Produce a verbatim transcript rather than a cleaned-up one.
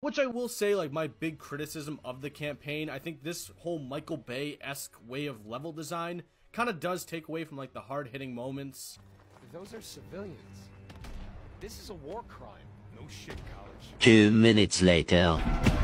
Which I will say, like, my big criticism of the campaign, I think this whole Michael Bay-esque way of level design kind of does take away from, like, the hard-hitting moments. Those are civilians. This is a war crime. No shit, college. Two minutes later.